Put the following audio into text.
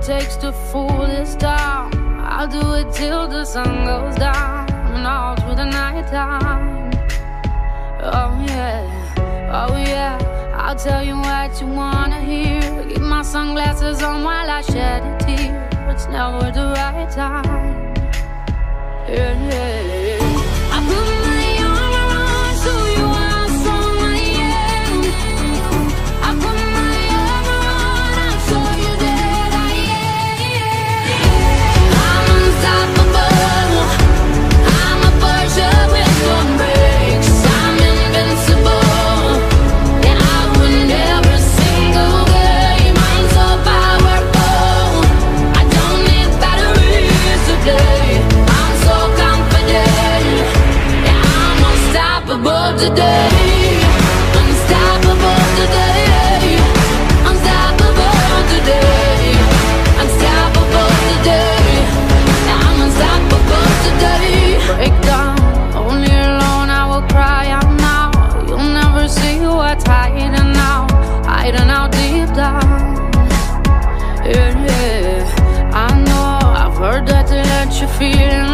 takes to fool this town. I'll do it till the sun goes down and all through the night time. Oh yeah, I'll tell you what you wanna hear. Keep my sunglasses on while I shed a tear. It's never the right time. Yeah. I put my arm around so you are someone, yeah. I put my arm around, I'll show you that I am. I'm unstoppable. I'm a Porsche with no brakes. I'm invincible. Yeah, I win every single game. I'm so powerful. I don't need batteries to play. I'm so confident. Yeah, I'm unstoppable today. Unstoppable today. Unstoppable today. Unstoppable today. Yeah, I'm unstoppable today. Break down, only alone I will cry out now. You'll never see what's hiding out deep down. Yeah, I know I've heard that to let you feel